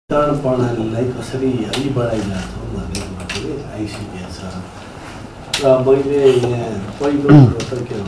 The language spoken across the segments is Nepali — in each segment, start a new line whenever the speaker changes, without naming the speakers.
वितरण प्रणालीलाई कसरी अघि बढाइरहेछौँ भन्ने कुरा पनि आइसकेको छ र मैले यहाँ पहिलो कुरो त के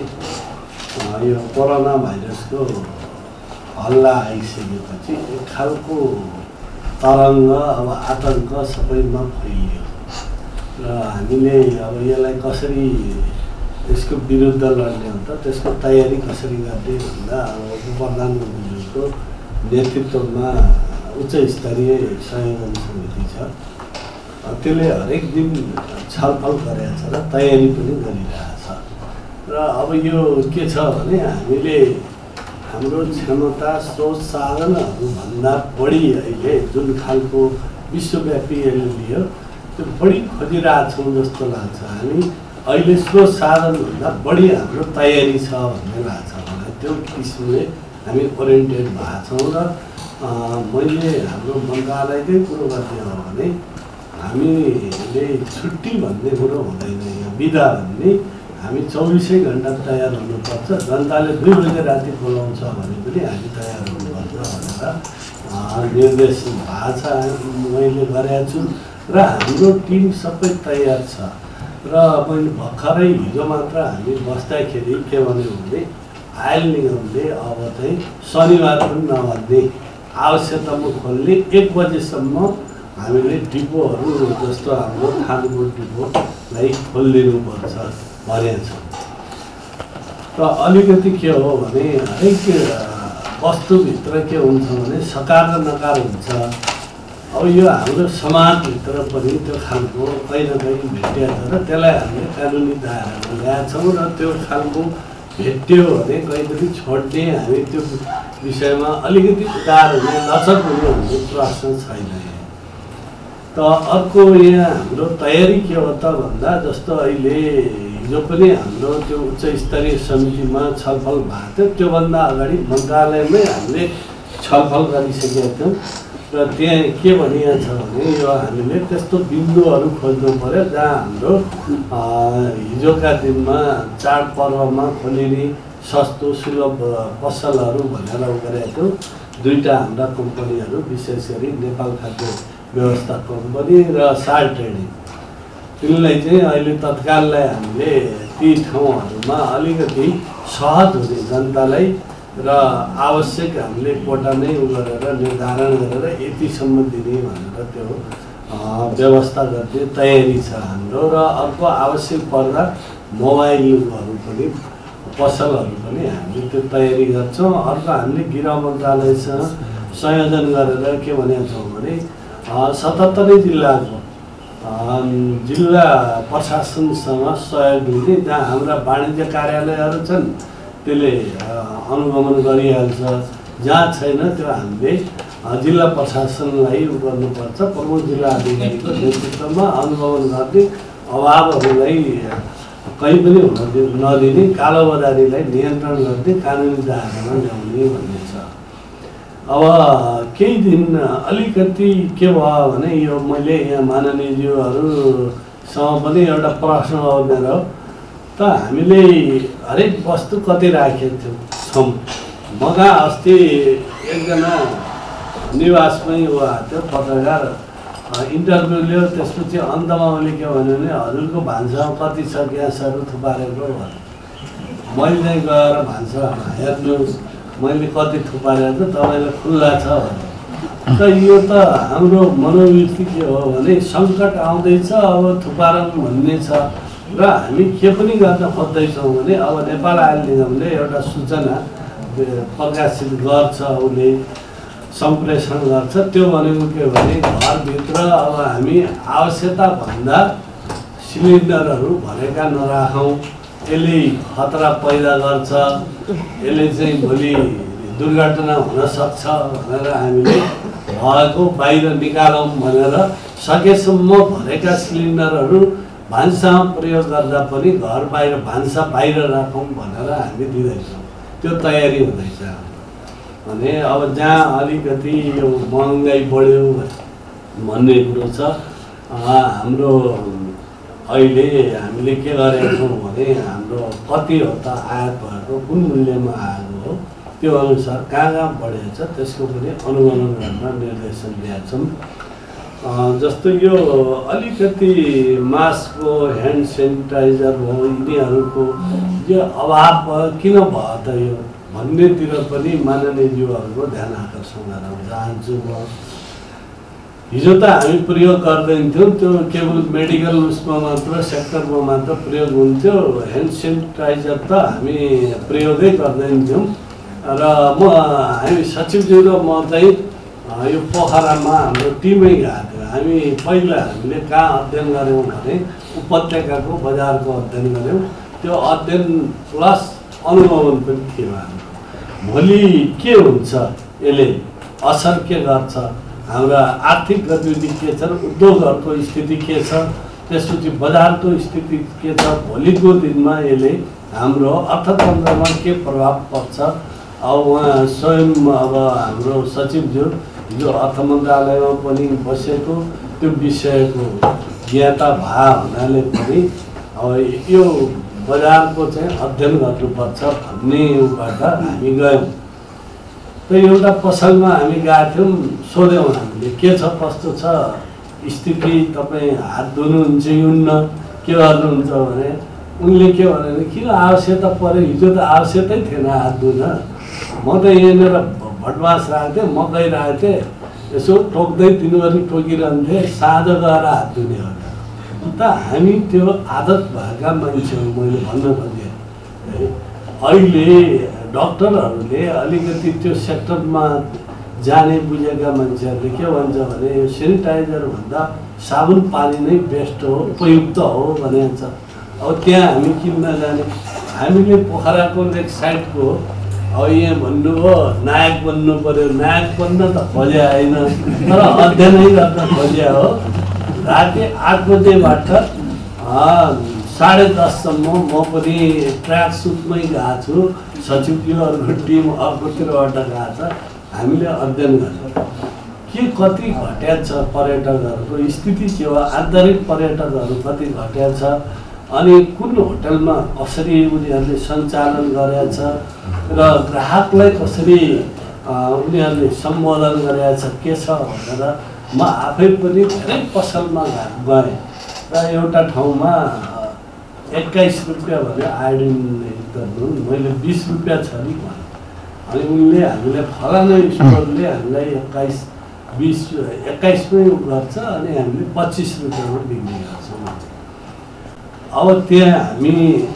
भन्नु यो कोरोना भाइरसको हल्ला आइसकेपछि एक खालको तरङ्ग अब आतङ्क सबैमा फैलियो र हामीले अब यसलाई कसरी यसको विरुद्ध लड्ने हो त त्यसको तयारी कसरी गर्ने भन्दा अब प्रधानमन्त्रीको नेतृत्वमा उच्च स्तरीय संयोजन समिति छ त्यसले हरेक दिन छलफल गरेको छ र तयारी पनि गरिरहेछ र अब यो के छ भने हामीले हाम्रो क्षमता स्रोत साधनहरूभन्दा बढी अहिले जुन खालको विश्वव्यापी यसले लियो त्यो बढी खोजिरहेछौँ जस्तो लाग्छ हामी अहिले स्रोत साधनभन्दा बढी हाम्रो तयारी छ भन्ने लाग्छ मलाई त्यो किसिमले हामी ओरिएन्टेड भएको छौँ र मैले हाम्रो मन्त्रालयकै कुरो गर्ने हो भने हामीले छुट्टी भन्ने कुरो हुँदैन यहाँ बिदा भन्ने हामी 24 घण्टा तयार हुनुपर्छ जनताले 2 बजे राति बोलाउँछ भने पनि हामी तयार हुनुपर्छ भनेर निर्देश भएको छ मैले गरेको छु र हाम्रो टिम सबै तयार छ र मैले भर्खरै हिजो मात्र हामी बस्दाखेरि के भन्यो भने आयल निगमले अब चाहिँ शनिबार पनि नभन्ने आवश्यकतामा खोल्ने 1 बजेसम्म हामीले डिपोहरू जस्तो हाम्रो खानुको डिपोलाई खोलिदिनुपर्छ भनेको छ र अलिकति के हो भने हरेक वस्तुभित्र के हुन्छ भने सकार र नकार हुन्छ अब यो हाम्रो समाजभित्र पनि त्यो खालको कहीँ न कहीँ भेटिएको छ र त्यसलाई हामीले कानुनी दायरामा ल्याएको छौँ र त्यो खालको भेट्यो भने कहीँ पनि छोड्ने हामी त्यो विषयमा अलिकति उदार हुने लचक हुने भन्ने प्रश्न छैन त अर्को यहाँ हाम्रो तयारी के हो त भन्दा जस्तो अहिले हिजो पनि हाम्रो त्यो उच्च स्तरीय समितिमा छलफल भएको थियो त्योभन्दा अगाडि मन्त्रालयमै हामीले छलफल गरिसकेका थियौँ र त्यहाँ के भनिएको छ भने यो हामीले त्यस्तो बिन्दुहरू खोज्नु पर्यो जहाँ हाम्रो हिजोका दिनमा चाडपर्वमा खोलिने सस्तो सुलभ पसलहरू भनेर गरेको थियौँ 2टा हाम्रा कम्पनीहरू विशेष गरी नेपाल खाद्य व्यवस्था कम्पनी र साल ट्रेडिङ तिनलाई चाहिँ अहिले तत्काललाई हामीले ती ठाउँहरूमा अलिकति सहज हुने जनतालाई र आवश्यक हामीले कोटा नै गरेर निर्धारण गरेर यतिसम्म दिने भनेर त्यो व्यवस्था गर्ने तयारी छ हाम्रो र अर्को आवश्यक पर्दा मोबाइलहरू पनि पसलहरू पनि हामीले त्यो तयारी गर्छौँ अर्को हामीले गृह मन्त्रालयसँग संयोजन गरेर के भनेका छौँ भने 77 जिल्लाको जिल्ला प्रशासनसँग सहयोग दिने जहाँ हाम्रा वाणिज्य कार्यालयहरू छन् त्यसले अनुगमन गरिहाल्छ जहाँ छैन त्यो हामीले जिल्ला प्रशासनलाई गर्नुपर्छ प्रमुख जिल्ला अधिकारीको नेतृत्वमा अनुगमन गर्ने अभावहरूलाई कहीँ पनि हुन नदिने कालोबजारीलाई नियन्त्रण गर्ने कानुनी दायरामा ल्याउने भन्ने छ अब केही दिन अलिकति के भयो भने यो मैले यहाँ माननीयज्यूहरूसँग पनि एउटा प्रश्न हो मेरो त हामीले हरेक वस्तु कति राखेको छौँ मगा अस्ति एकजना निवासमै उहाँ थियो पत्रकार इन्टरभ्यू लियो त्यसपछि अन्तमा मैले के भन्यो भने हजुरको भान्सामा कति छ ग्यासहरू थुपारेको भने मैले चाहिँ गएर भान्सामा हेर्नुहोस् मैले कति थुपारेको छु तपाईँलाई खुल्ला छ भने त यो त हाम्रो मनोवृत्ति के हो भने सङ्कट आउँदैछ अब थुपारौँ भन्ने छ र हामी के पनि गर्न खोज्दैछौँ भने अब नेपाल आयल निगमले एउटा सूचना प्रकाशित गर्छ उसले सम्प्रेषण गर्छ त्यो भनेको के भने घरभित्र अब हामी आवश्यकताभन्दा सिलिन्डरहरू भरेका नराखौँ यसले खतरा पैदा गर्छ यसले चाहिँ भोलि दुर्घटना हुनसक्छ भनेर हामीले भएको बाहिर निकालौँ भनेर सकेसम्म भरेका सिलिन्डरहरू भान्सामा प्रयोग गर्दा पनि घर बाहिर भान्सा बाहिर राखौँ भनेर हामी दिँदैछौँ त्यो तयारी हुँदैछ भने अब जहाँ अलिकति यो महँगाई बढ्यो भन्ने कुरो छ हाम्रो अहिले हामीले के गरेका छौँ भने हाम्रो कति हो त आयात भएको कुन मूल्यमा आएको हो त्यो अनुसार कहाँ बढेको छ त्यसको पनि अनुगमन गर्न निर्देशन दिएका छौँ। जस्तो यो अलिकति मास्कको ह्यान्ड सेनिटाइजर हो यिनीहरूको यो अभाव किन भयो त यो भन्नेतिर पनि माननीयज्यूहरूको ध्यान आकर्षण गर्न चाहन्छु म। हिजो त हामी प्रयोग गर्दैन थियौँ, त्यो केवल मेडिकल उसमा मात्र सेक्टरमा मात्र प्रयोग हुन्थ्यो। ह्यान्ड सेनिटाइजर त हामी प्रयोगै गर्दैन थियौँ र हामी सचिवज्यू र म चाहिँ यो पोखरामा हाम्रो टिमै गएको थियो। हामी पहिला हामीले कहाँ अध्ययन गऱ्यौँ भने उपत्यकाको बजारको अध्ययन गऱ्यौँ। त्यो अध्ययन प्लस अनुगमन पनि थियो हाम्रो। भोलि के हुन्छ, यसले असर के गर्छ, हाम्रा आर्थिक गतिविधि के छ, उद्योगहरूको स्थिति के छ, त्यसपछि बजारको स्थिति के छ, भोलिको दिनमा यसले हाम्रो अर्थतन्त्रमा के प्रभाव पर्छ। अब उहाँ स्वयं अब हाम्रो सचिवज्यू हिजो अर्थ मन्त्रालयमा पनि बसेको त्यो विषयको ज्ञाता भए हुनाले पनि अब यो बजारको चाहिँ अध्ययन गर्नुपर्छ भन्ने उबाट हामी गयौँ। त एउटा पसलमा हामी गएको थियौँ, सोध्यौँ हामीले के छ कस्तो छ स्थिति, तपाईँ हात धुनुहुन्छ हुन्न, के गर्नुहुन्छ भने उनले के भने किन आवश्यकता पऱ्यो, हिजो त आवश्यकै थिएन हात धुन, म त यहाँनिर भटमास राखेको थिएँ, मकै राखेको थिएँ, यसो टोक्दै दिनभरि टोकिरहन्थेँ, साँझ गएर हात धुने हो त हामी त्यो आदत भएका मान्छे हो। मैले भन्न खोजेँ अहिले डक्टरहरूले अलिकति त्यो सेक्टरमा जाने बुझेका मान्छेहरूले के भन्छ भने यो सेनिटाइजरभन्दा साबुन पानी नै बेस्ट हो, उपयुक्त हो भनेको छ। अब त्यहाँ हामी किन्न जाने, हामीले पोखराको लेक साइडको अब यहाँ भन्नुभयो नायक बन्नु पर्यो, नायक बन्न त खोज्या होइन तर अध्ययनै गर्न खोज्या हो। राति 8 बजेबाट 10:30 सम्म म पनि ट्र्याक सुटमै गएको छु, सचिवज्यूहरूको टिम अर्कोतिरबाट गएको छ। हामीले अध्ययन गर्छौँ के कति घट्या छ, पर्यटकहरूको स्थिति के हो, आन्तरिक पर्यटकहरू कति घट्या छ, अनि कुन होटलमा कसरी उनीहरूले सञ्चालन गरेका छ र ग्राहकलाई कसरी उनीहरूले सम्बोधन गरेका छ के छ भनेर म आफै पनि धेरै पसलमा गएँ र एउटा ठाउँमा 21 रुपियाँ भने आयोडिन नुन मैले 20 रुपियाँ छ नि भने, अनि उनले हामीलाई फलाना स्टोरले हामीलाई 21मै गर्छ अनि हामीले 25 रुपियाँमा बिक्री गर्छौँ। अब त्यहाँ हामी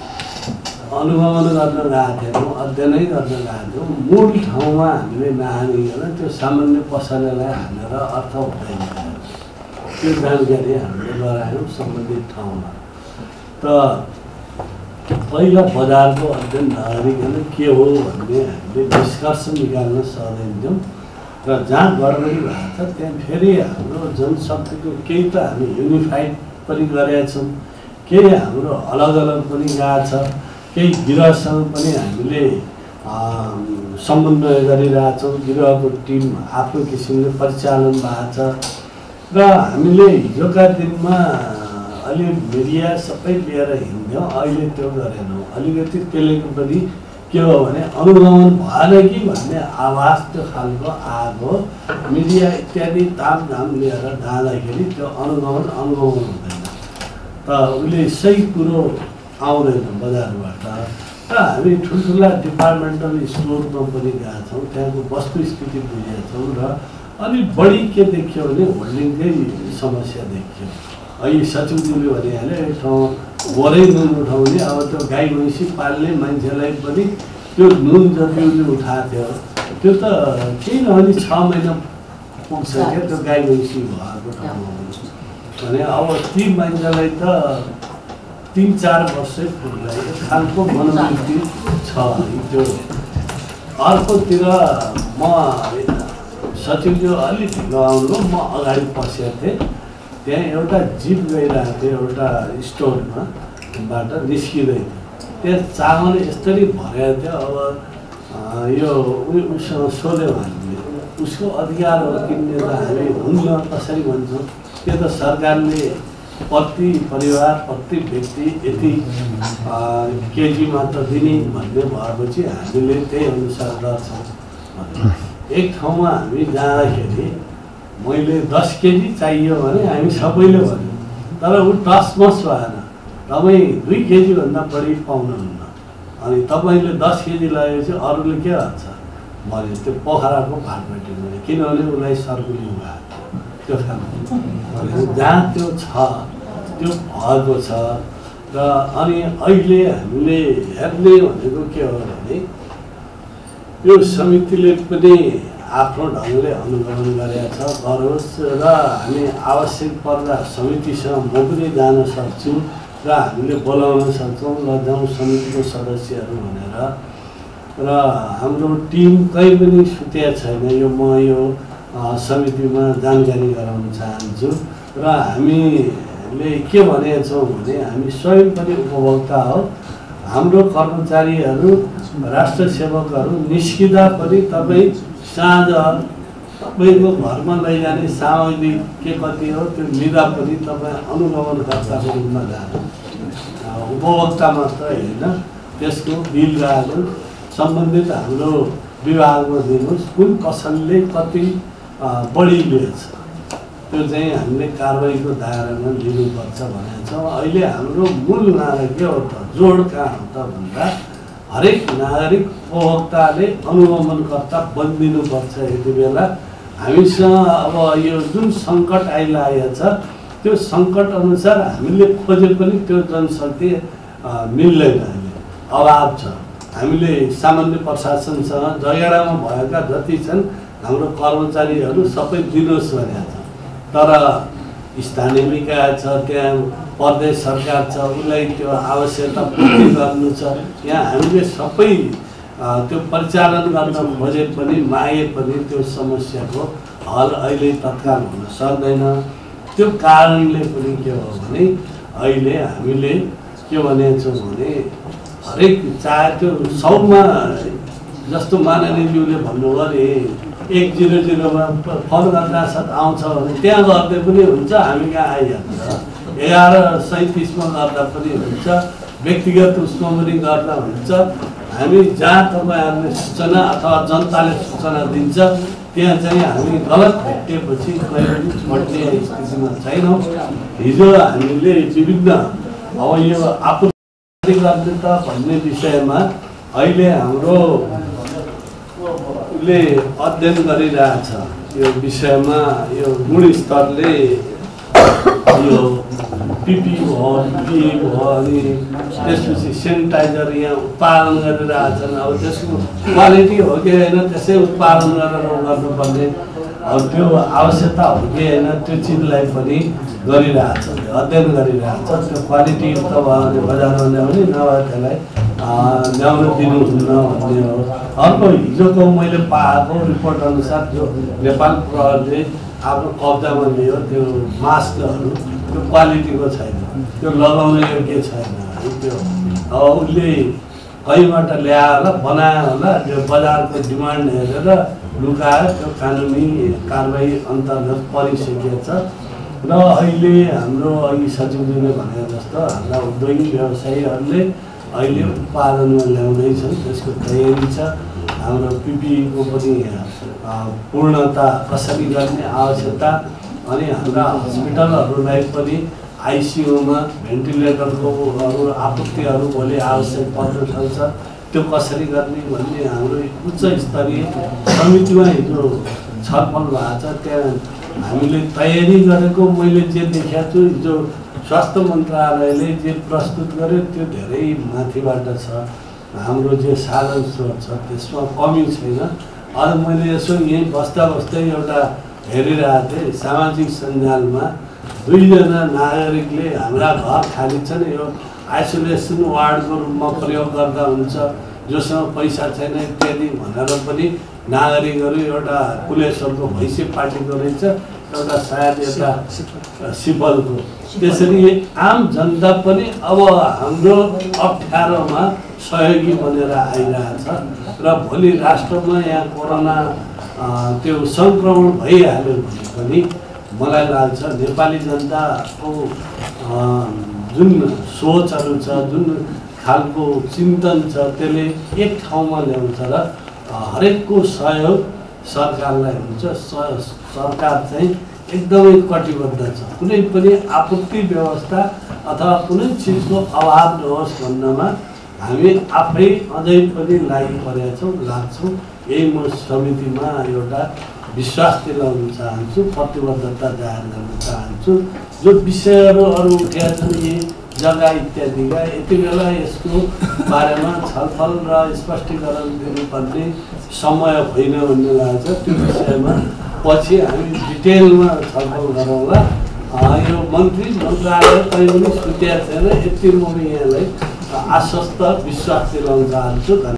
अनुगमन गर्न गएको थियौँ, अध्ययनै गर्न गएको थियौँ। मूल ठाउँमा हामीले नहानिकन त्यो सामान्य पसलेलाई हानेर अर्थ हुँदैन, त्यो जानकारी हामीले गरायौँ सम्बन्धित ठाउँमा। त पहिला बजारको अध्ययन नगरिकन के हो भन्ने हामीले निष्कर्ष निकाल्न सक्दैनथ्यौँ र जहाँ गडबडी भएको छ त्यहाँ फेरि हाम्रो जनशक्तिको केही त हामी युनिफाइड पनि गरेका छौँ, केही हाम्रो अलग अलग पनि गएको छ, केही गृहसँग पनि हामीले समन्वय गरिरहेछौँ। गृहको टिम आफ्नो किसिमले परिचालन भएको छ र हामीले हिजोका दिनमा अलि मिडिया सबै लिएर हिँड्यौँ, अहिले त्यो गरेनौँ। अलिकति त्यसले पनि के हो भने अनुगमन भएन कि भन्ने आवाज त्यो खालको आएको, मिडिया इत्यादि तामझाम लिएर जाँदाखेरि त्यो अनुगमन हुँदैन त उसले सही कुरो आउँदैन बजारबाट। र हामी ठुल्ठुला डिपार्टमेन्टल स्टोरमा पनि गएका छौँ, त्यहाँको वस्तुस्थिति बुझेका छौँ र अलिक बढी के देखियो भने होल्डिङकै समस्या देखियो। अहिले सचिवज्यूले भनिहाल्यो एक ठाउँ बोरै नुन उठाउने, अब त्यो गाई भैँसी पाल्ने मान्छेलाई पनि त्यो नुन जति उसले उठाएको थियो त्यो त केही नभने 6 महिना पुग्छ क्या त्यो गाई भैँसी भएको ठाउँमा भने अब ती मान्छेलाई त 3-4 वर्षै पुग्ला। एक खालको मनोवृत्ति छ त्यो। अर्कोतिर म सचिवज्यू अलिक ढिलो आउनु, म अगाडि पसेको थिएँ, त्यहाँ एउटा जिप गइरहेको थियो एउटा स्टोरमा बाट निस्किँदै थियो, त्यहाँ चामल यसरी भरेको थियो। अब यो उसँग सोध्यौँ हामीले, उसको अधिकार हो किन्ने त हामी हुन्न कसरी भन्छौँ, त्यो त सरकारले प्रति परिवार प्रति व्यक्ति यति केजी मात्र दिने भन्ने भएपछि हामीले त्यही अनुसार गर्छौँ। एक ठाउँमा हामी जाँदाखेरि मैले 10 केजी चाहियो भने हामी सबैले भन्यौँ, तर ऊ टसमस भएन, तपाईँ 2 केजी भन्दा बढी पाउनुहुन्न। अनि तपाईँले 10 केजी लगेपछि अरूले के गर्छ भने त्यो पोखराको भाटभेटिनु, किनभने उसलाई सर्कुलिङ भएको त्यो खानु जहाँ त्यो छ त्यो भएको छ। र अनि अहिले हामीले हेर्ने भनेको के हो भने यो समितिले पनि आफ्नो ढङ्गले अनुगमन गरेका छ, गरोस्। र हामी आवश्यक पर्दा समितिसँग म पनि जान सक्छु र हामीले बोलाउन सक्छौँ र जाउँ समितिको सदस्यहरू भनेर। र हाम्रो टिम कहीँ पनि सुतेको छैन, यो म यो समितिमा जानकारी गराउन चाहन्छु। र हामीले के भनेका छौँ भने हामी स्वयं पनि उपभोक्ता हो, हाम्रो कर्मचारीहरू राष्ट्र सेवकहरू निस्किँदा पनि तपाईँ साँझ तपाईँको घरमा लैजाने सामग्री के कति हो त्यो लिँदा पनि तपाईँ अनुगमनकर्ताको रूपमा जानु, उपभोक्ता मात्र होइन, त्यसको बिल राख्नु, सम्बन्धित हाम्रो विभागमा दिनुहोस्, कुन पसलले कति बढी लिएछ त्यो चाहिँ हामीले कारबाहीको दायरामा लिनुपर्छ भनेको छौँ। अहिले हाम्रो मूल नारा के हो त, जोड कहाँ हो त भन्दा हरेक नागरिक उपभोक्ताले अनुगमनकर्ता बनिदिनुपर्छ। यति बेला हामीसँग अब यो जुन सङ्कट आइरहेको छ त्यो सङ्कट अनुसार हामीले खोजे पनि त्यो जनशक्ति मिल्दैन, अहिले अभाव छ। हामीले सामान्य प्रशासनसँग जगेरामा भएका जति छन् हाम्रो कर्मचारीहरू सबै दिनुहोस् भनेका छ, तर स्थानीय निकाय छ, त्यहाँ प्रदेश सरकार छ, उसलाई त्यो आवश्यकता पूर्ति गर्नु छ। यहाँ हामीले सबै त्यो परिचालन गर्न खोजे पनि मागे पनि त्यो समस्याको हल अहिले तत्काल हुन सक्दैन। त्यो कारणले पनि के हो भने अहिले हामीले के भनेको छौँ भने हरेक चाहे त्यो 100मा जस्तो माननीयज्यूले भन्नुभयो 100मा फोन गर्दा साथ आउँछ भने त्यहाँ गर्दै पनि हुन्छ, हामी कहाँ आइहाल्छ। 1137मा गर्दा पनि हुन्छ, व्यक्तिगत उसमा पनि गर्दा हुन्छ। हामी जहाँ तपाईँहरूले सूचना अथवा जनताले सूचना दिन्छ त्यहाँ चाहिँ हामी गलत भेटिएपछि कहिले पनि छोड्ने स्थितिमा छैनौँ। हिजो हामीले विभिन्न अब यो आपूर्ति गर्ने त भन्ने विषयमा अहिले हाम्रो ले अध्ययन गरिरहेछ यो विषयमा। यो गुणस्तरले यो पिपी भयो, पिए भयो, अनि त्यसपछि सेनिटाइजर यहाँ उत्पादन गरिरहेछन्। अब त्यसको क्वालिटी हो कि होइन त्यसै उत्पादन गरेर गर्नुपर्ने त्यो आवश्यकता हो कि होइन त्यो चिजलाई पनि गरिरहेछ, अध्ययन गरिरहेछ। त्यो क्वालिटी युक्त भयो भने बजारमा ल्याउने, नभए त्यसलाई ल्याउन दिनुहुन्न भन्ने हो। अर्को हिजोको मैले पाएको रिपोर्ट अनुसार जो नेपाल प्रहरीले आफ्नो कब्जामा लियो त्यो मास्कहरू त्यो क्वालिटीको छैन, त्यो लगाउन योग्य छैन। त्यो उसले कहीँबाट ल्यायो होला, बनायो होला, त्यो बजारको डिमान्ड हेरेर लुकायो, त्यो कानुनी कारबाही अन्तर्गत परिसकेको छ। र अहिले हाम्रो अघि सचिवजीले भनेको जस्तो हाम्रा औद्योगिक व्यवसायीहरूले अहिले उत्पादनमा ल्याउँदैछन्, त्यसको तयारी छ। हाम्रो पिपीको पनि पूर्णता कसरी गर्ने आवश्यकता, अनि हाम्रा हस्पिटलहरूलाई पनि आइसियुमा भेन्टिलेटरको आपूर्तिहरू भोलि आवश्यक पर्न सक्छ, त्यो कसरी गर्ने भन्ने हाम्रो उच्च स्तरीय समितिमा हिजो छलफल भएको छ। त्यहाँ हामीले तयारी गरेको मैले जे देखाएको छु हिजो स्वास्थ्य मन्त्रालयले जे प्रस्तुत गर्यो त्यो धेरै माथिबाट छ। हाम्रो जे साधन स्रोत छ त्यसमा कमी छैन। अझ मैले यसो यहीँ बस्दा बस्दै एउटा हेरिरहेको थिएँ सामाजिक सञ्जालमा 2 जना नागरिकले हाम्रा घर खाली छन्, यो आइसोलेसन वार्डको रूपमा प्रयोग गर्दा हुन्छ, जोसँग पैसा छैन इत्यादि भनेर पनि नागरिकहरू एउटा पुलिसहरूको भैँसी पार्टीको रहेछ, एउटा सायद एउटा सिपलको। त्यसरी आम जनता पनि अब हाम्रो अप्ठ्यारोमा सहयोगी बनेर आइरहेछ। र भोलि राष्ट्रमा यहाँ कोरोना त्यो सङ्क्रमण भइहाल्यो भने पनि मलाई लाग्छ नेपाली जनताको जुन सोचहरू छ, जुन खालको चिन्तन छ, त्यसले एक ठाउँमा ल्याउँछ र हरेकको सहयोग सरकारलाई हुन्छ। सरकार चाहिँ एकदमै कटिबद्ध छ। कुनै पनि आपत्ति व्यवस्था अथवा कुनै चिजको अभाव नहोस् भन्नमा हामी आफै अझै पनि लागिपरेका छौँ, लाग्छौँ। यही म समितिमा एउटा विश्वास दिलाउन चाहन्छु, प्रतिबद्धता जाहेर गर्न चाहन्छु। जो विषयहरू अरू उठेका छन्, यी जग्गा इत्यादिका, यति बेला यसको बारेमा छलफल र स्पष्टीकरण दिनुपर्ने समय होइन भन्ने लाग्छ। त्यो विषयमा पछि हामी डिटेलमा छलफल गरौँला। यो मन्त्रालय कहीँ पनि सुतेको छैन। यति म यहाँलाई आश्वस्त विश्वास दिलाउन चाहन्छु।